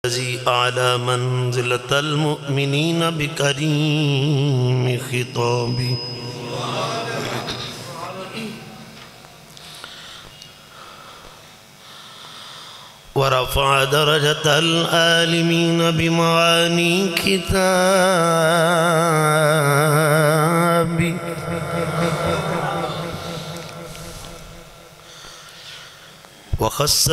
الذي أعلى منزلة المؤمنين بكريم خطابي ورفع درجة العالمين بمعاني كتابي وخص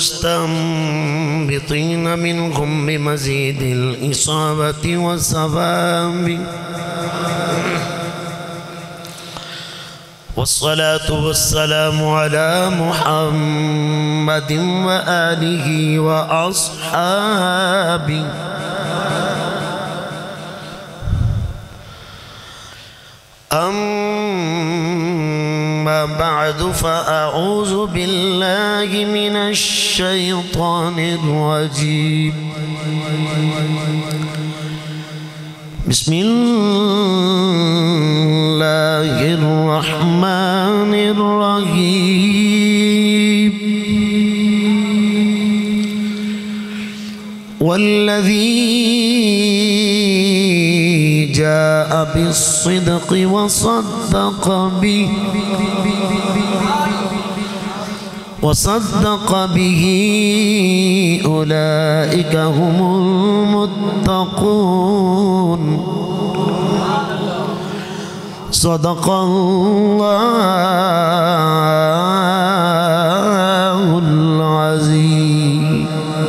المستنبطين منهم بمزيد الإصابة والصواب والصلاة والسلام على محمد وآله وأصحابه أما بعد فأعوذ بالله من الشيطان الرجيم بسم الله الرحمن الرحيم والذي جاء بالصدق وصدق به أولئك هم المتقون صدق الله العظيم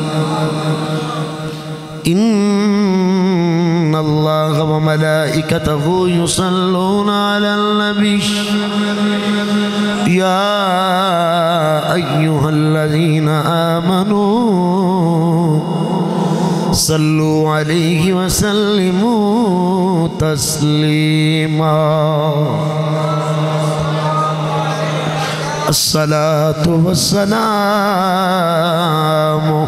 إن الله وملائكته يصلون على النبي يا أيها الذين آمنوا صلوا عليه وسلموا تسليما الصلاة والسلام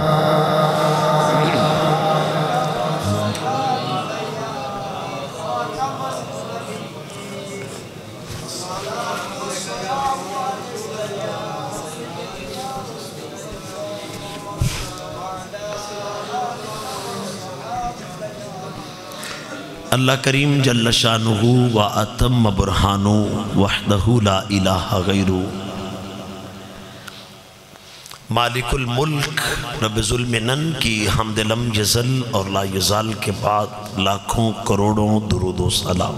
اللہ کریم جل شانہ و اتم برہانہ وحدہ لا الہ غیرہ مالک الملک رب ذوالمنن کی حمد لم یزل اور لا یزال کے بعد لاکھوں کروڑوں درود و سلام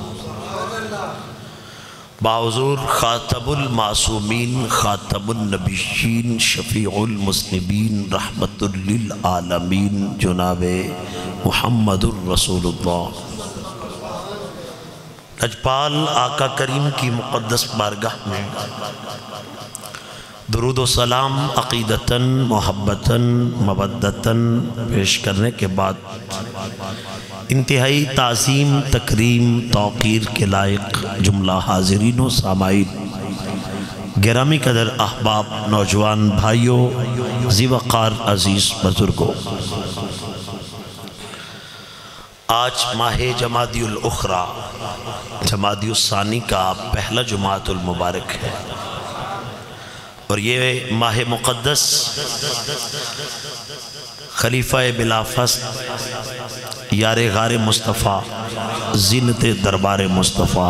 باحضور خاتم المعصومین خاتم النبیین شفیع المذنبین رحمت للعالمین جناب محمد الرسول اللہ لجپال آقا کریم کی مقدس بارگاہ میں درود و سلام عقیدتاً محبتاً مودتاً پیش کرنے کے بعد انتہائی تعظیم تکریم توقیر کے لائق جملہ حاضرین و سامعین گرامی قدر احباب نوجوان بھائیوں ذی وقار عزیز بزرگوں آج ماہ جمادی الاخری جمادی الثانی کا پہلا جمعۃ المبارک ہے اور یہ ماہ مقدس خلیفہ بلا فصل یار غار مصطفیٰ زینت دربار مصطفیٰ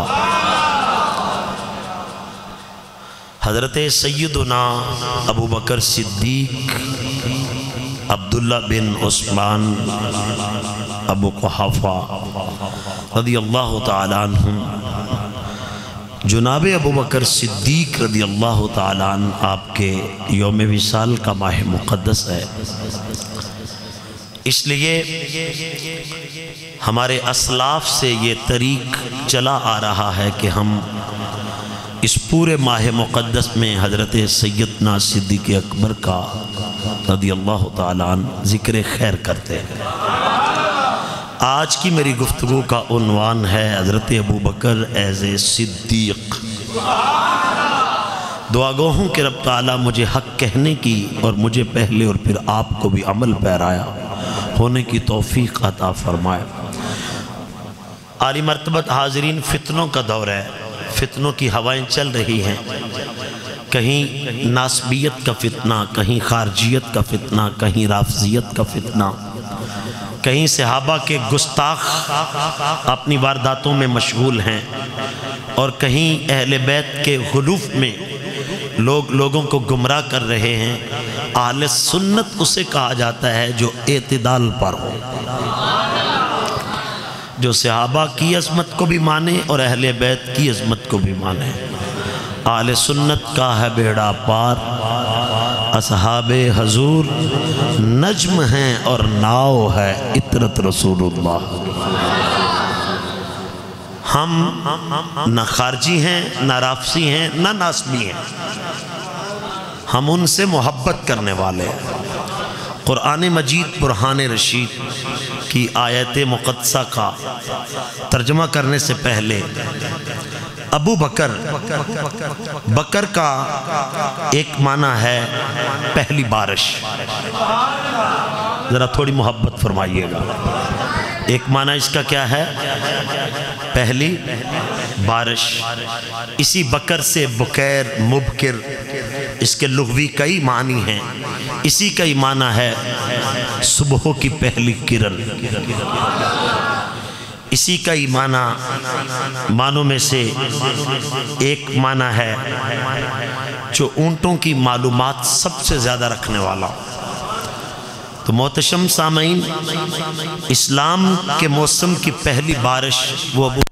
حضرت سیدنا ابو بکر صدیق عبداللہ بن عثمان ابو قحافہ رضی اللہ تعالیٰ عنہم جناب ابو بکر صدیق رضی اللہ تعالیٰ عنہ آپ کے یوم وصال کا ماہ مقدس ہے اس لیے ہمارے اسلاف سے یہ طریق چلا آ رہا ہے کہ ہم اس پورے ماہ مقدس میں حضرت سیدنا صدیق اکبر کا رضی اللہ تعالیٰ عنہ ذکر خیر کرتے ہیں آج کی میری گفتگو کا عنوان ہے حضرت ابو بکر ایز اے صدیق دعا گو ہوں کہ رب تعالیٰ مجھے حق کہنے کی اور مجھے پہلے اور پھر آپ کو بھی عمل پیرایا ہونے کی توفیق عطا فرمائے عالی مرتبت حاضرین فتنوں کا دور ہے فتنوں کی ہوائیں چل رہی ہیں، کہیں ناسبیت کا فتنہ، کہیں خارجیت کا فتنہ، کہیں رافضیت کا فتنہ، کہیں صحابہ کے گستاخ اپنی وارداتوں میں مشغول ہیں، اور کہیں اہل بیت کے غلوف میں لوگوں کو گمراہ کر رہے ہیں۔ اہل سنت اسے کہا جاتا ہے جو اعتدال پر ہو، جو صحابہ کی عظمت کو بھی مانے اور اہل بیت کی عظمت کو بھی مانے۔ اہل سنت کا ہے بیڑا پار، اصحاب حضور نجم ہیں اور ناؤ ہے عطرت رسول اللہ۔ ہم نہ خارجی ہیں، نہ رافضی ہیں، نہ ناسبی ہیں، ہم ان سے محبت کرنے والے ہیں۔ قرآن مجید برہان رشید کی آیت مقدسہ کا ترجمہ کرنے سے پہلے ابو بکر، بکر کا ایک معنی ہے پہلی بارش، ذرا تھوڑی محبت فرمائیے گا۔ ایک معنی اس کا کیا ہے؟ پہلی بارش۔ اسی بکر سے بکیر، مبکر، اس کے لغوی کئی معنی ہیں۔ اسی کا ہی معنی ہے صبح کی پہلی کرن۔ اسی کا ہی معنوں میں سے ایک معنی ہے جو اونٹوں کی معلومات سب سے زیادہ رکھنے والا۔ تو محتشم سامعین، اسلام کے موسم کی پہلی بارش وہ ابو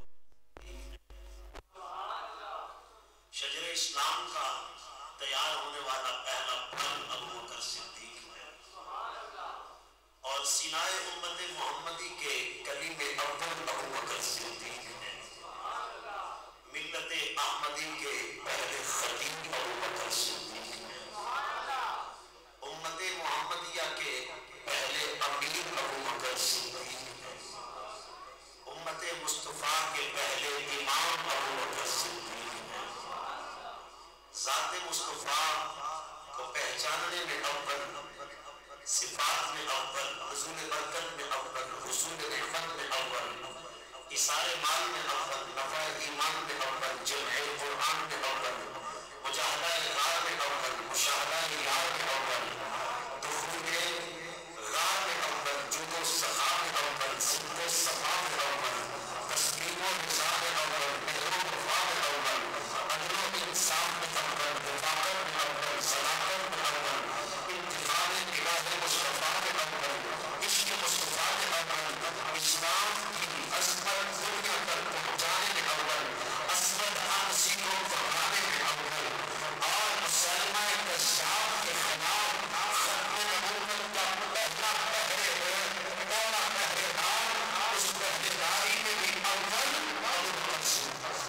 شجر اسلام کا تیار ہونے والا پہلا پھل ابو بکر صدیق ہے، اور سینائے امت محمدی کے کلیم اول ابو بکر صدیق ہے، ملت احمدی کے پہلے خطیب ابو بکر صدیق ہے، امت محمدیہ کے پہلے امیر ابو بکر صدیق ہے، امت مصطفیٰ کے پہلے امام ابو بکر صدیق ہے۔ ذات مصطفیٰ کو پہچاننے میں اول، صفات میں اول، حضور برکت میں اول، حصول رحمت میں اول، اثار مال میں اول، نفع ایمان میں اول، جمع قرآن میں اول، مجاہدہ غار میں اول، مشاہدہ یار میں اول، دخول غار میں اول، جود و سخا میں اول، صدق و صفا میں اول، تسلیم و رضا میں اول، مہر و وفا میں اول، عدل و انصاف میں اول، رفاقت میں اول، صداقت میں اول، انتخاب الہ مصطفیٰ میں اول، عشق مصطفیٰ میں اول، اسلام کی عظمت دنیا تک پہنچانے میں اول، اسود حبشی کو بڑھانے میں اول، اور مسلمہ کذاب کے خلاف ختم نبوت کا پہلا پہرے دار، اس پہرے داری میں بھی اول ابو بکر صدیق۔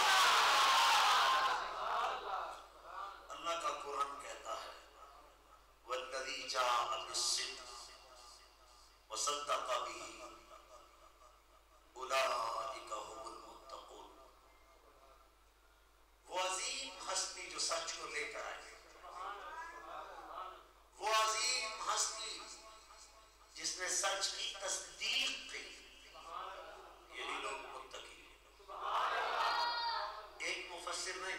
اللہ کا قرآن کہتا ہے وَالَّذِي جَاءَ بِالصِّدْقِ وَصَدَّقَ بِهِ أُولَٰئِكَ هُمُ الْمُتَّقُونَ۔ وہ عظیم ہستی جو سچ کو لے کر آئی، وہ عظیم ہستی جس نے سچ کی تصدیق کی، یہی لوگ متقی ہیں۔ ایک مفسر نہیں،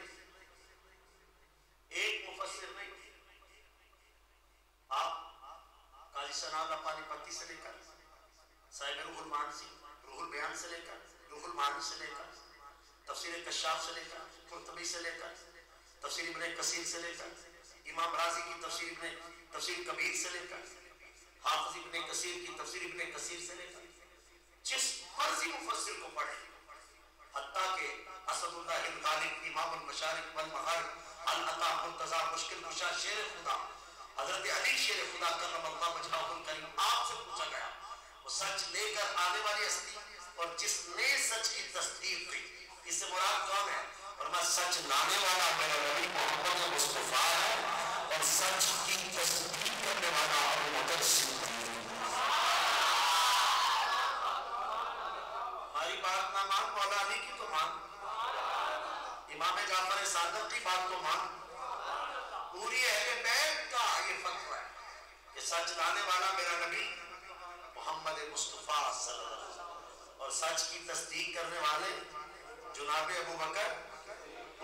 آپ قاضی ثناء اللہ پانی پتی سے لے کر صاحب روح المعانی، روح البیان سے لے کر، روح المعانی سے لے کر، تفسیر کشاف سے لے کر، قرطبی سے لے کر، تفسیر ابن کثیر سے لے کر، امام رازی کی تفسیر کبیر سے لے کر، حافظ ابن کثیر کی تفسیر ابن کثیر سے لے کر، جس مرضی مفسر کو پڑھیں، حتیٰ کہ اسد اللہ الغالب امام المشارق والمغارب العطا مرتضی مشکل کشا شیر خدا حضرت علی شیر خدا کرم اللہ وجہہ الکریم، آپ سے پوچھا گیا وہ سچ لے کر آنے والی ہستی اور جس نے سچ کی تصدیق کی، اس سے مراد کون ہے؟ اور میں سچ لانے والا میرا نبی محمد مصطفیٰ ہے، اور سچ کی تصدیق کرنے والا ابو بکر صدیق۔ ہماری بات نہ مان، مولا علی کی تو مان، امام جعفر صادق کی بات تو مان، پوری اہل بیت کا یہ فتویٰ ہے کہ سچ لانے والا میرا نبی محمد مصطفیٰ صلی اللہ علیہ وسلم، اور سچ کی تصدیق کرنے والے جناب ابو بکر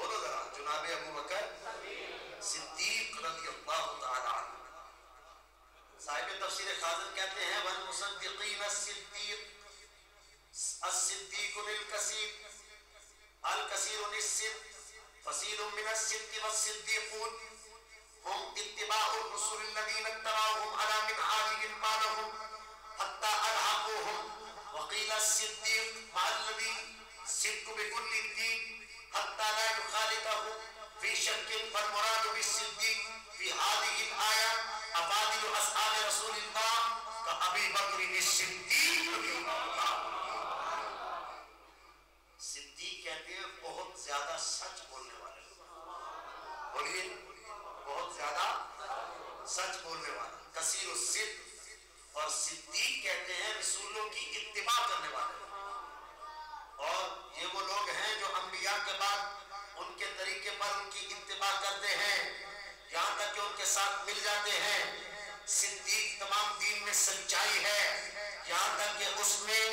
بولو ذرا، جناب ابو بکر صدیق رضی اللہ تعالی عنہ. صاحب تفسیر خازن کہتے ہیں والمصدقین الصدیق، الصدیق للکثیر، الکثیر للصدق، فصیل من الصدق والصدیقون هم اتباع الرسل الذين اتبعوهم على منهاجهم ما لهم حتى ألحقوهم. وقيل الصديق مع الذي صدق بكل الدين حتى لا يخالطه في شك. فالمراد بالصديق في هذه الآية أفاضل أصحاب رسول الله كأبي بكر الصديق رضي الله عنه. صدیق کہتے ہیں بہت زیادہ سچ بولنے والے. بولیے بہت زیادہ سچ بولنے والا. کثیر الصدق. اور صدیق کہتے ہیں رسولوں کی اتباع کرنے والے. اور یہ وہ لوگ ہیں جو انبیاء کے بعد ان کے طریقے پر ان کی اتباع کرتے ہیں یہاں تک کہ ان کے ساتھ مل جاتے ہیں. صدیق تمام دین میں سچائی ہے یہاں تک کہ اس میں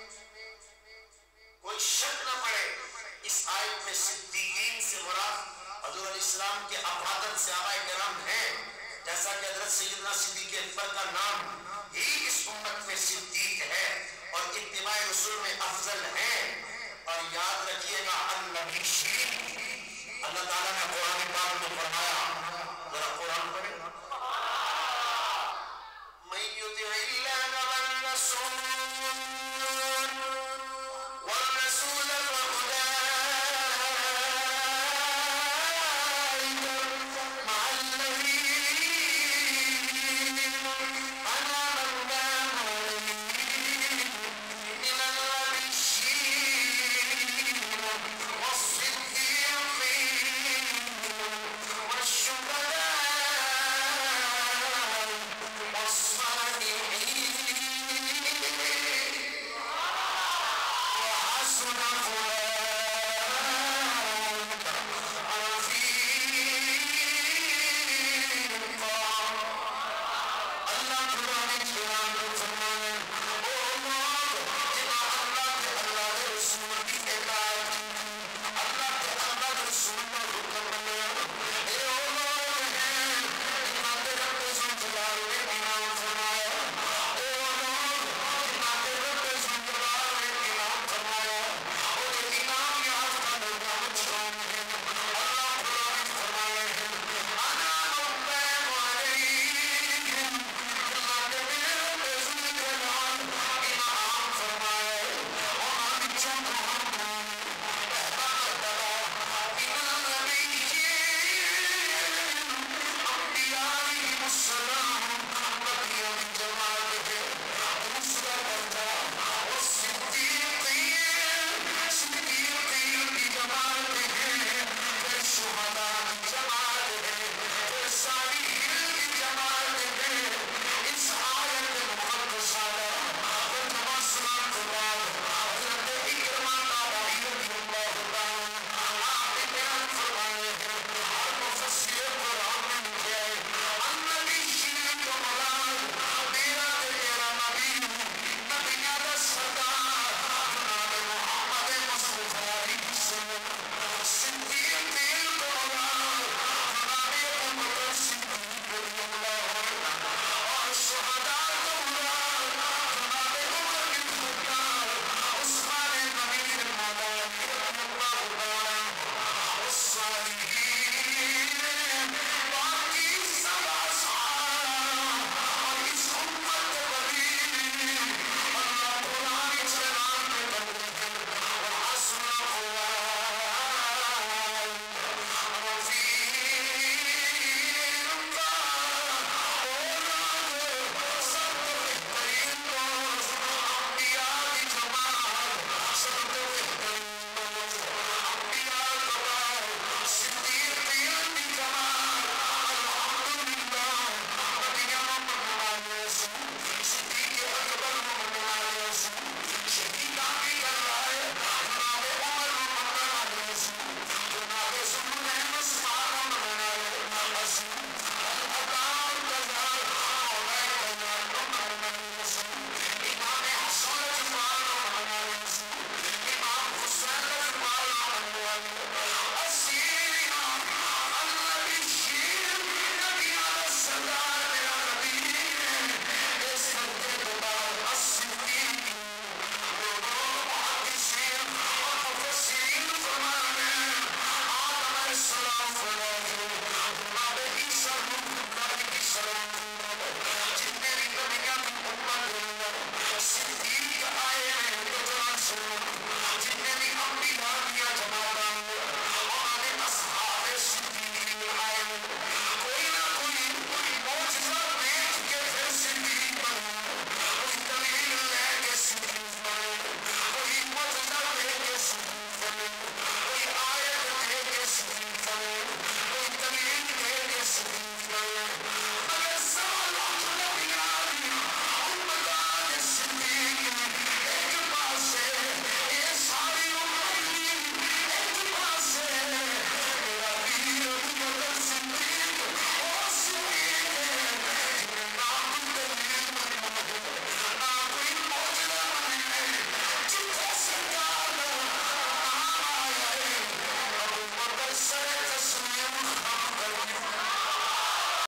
کوئی شک نہ پڑے. اس آیت میں صدیقین سے مراد حضور علیہ السلام کے افاضل صحابہ کرام ہیں. جیسا کہ حضرت سیدنا صدیق اکبر کا نام ہی اس امت میں صدیق ہے اور اتباع رسول میں افضل ہے. اور یاد رکھیے گا النبی شریف اللہ تعالیٰ نے قرآن پاک میں فرمایا، ذرا قرآن پڑھیں، من یطع اللہ والرسول